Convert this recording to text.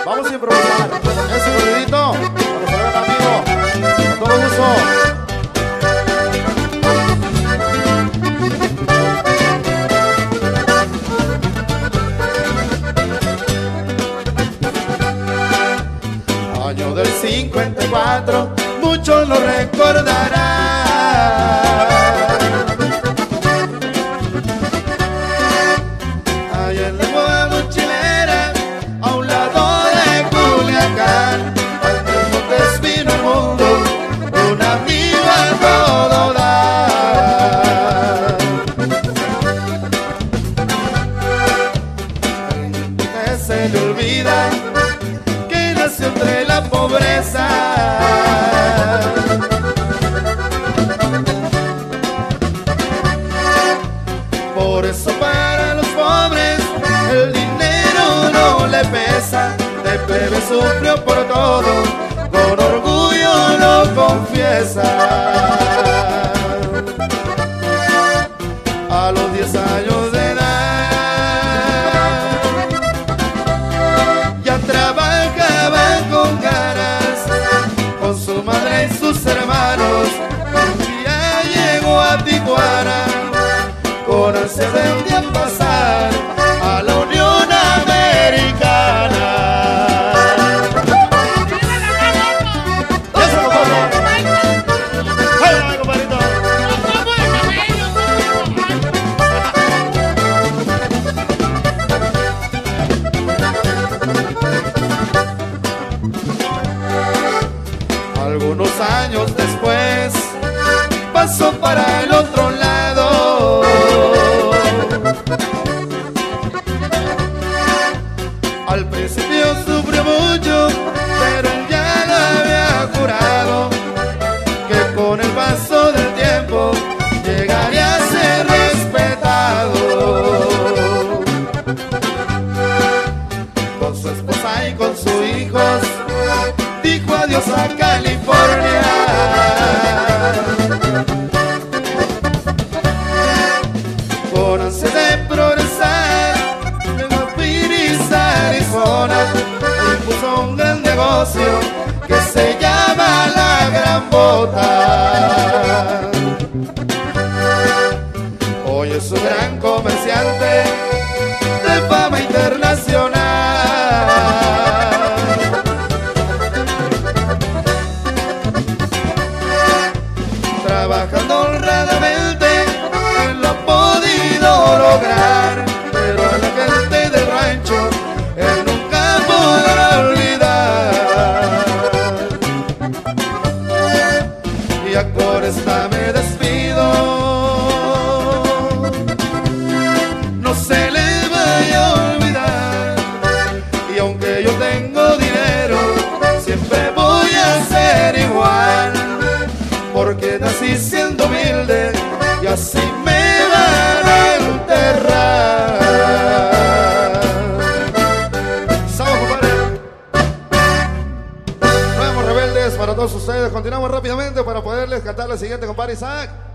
Vamos a improvisar. Ese corridito para saber, amigo. Con todo gusto. Año del 54, muchos lo recordarán. Allá en la boda mochilera, a un lado de Culiacán, al mismo destino al mundo, un amigo a todo dar. Que se le olvida que nació entre la pobreza. Por eso para los pobres el dinero no le pesa. De plebe sufrió por todo, con orgullo lo confiesa. A los 10 años de edad ya trabajaba con ganas, con su madre y sus hermanos. Un día llegó a Tijuana con ansias de un día pasar a la Unión Americana. ¡Eso, compadre! ¡Ay, compadrito! Algunos años después pasó para el otro lado. Al principio sufrió mucho, pero él ya lo había jurado que con el paso del tiempo llegaría a ser respetado. Con su esposa y con sus hijos dijo adiós a California. Con ansias de progresar, vengo a Phoenix, Arizona, y puso un gran negocio que se llama La Gran Bota. Hoy es un gran comerciante de fama internacional. Trabajando honradamente él lo ha podido lograr, pero a la gente del rancho él nunca podrá olvidar. Y ya por esta me despido, no se le vaya a olvidar. Y aunque yo tengo dinero, siempre voy a ser igual, porque nací siendo humilde y así me van a enterrar. ¡Salud, compadre! Nuevos rebeldes para todos ustedes. Continuamos rápidamente para poderles cantar la siguiente, compadre Isaac.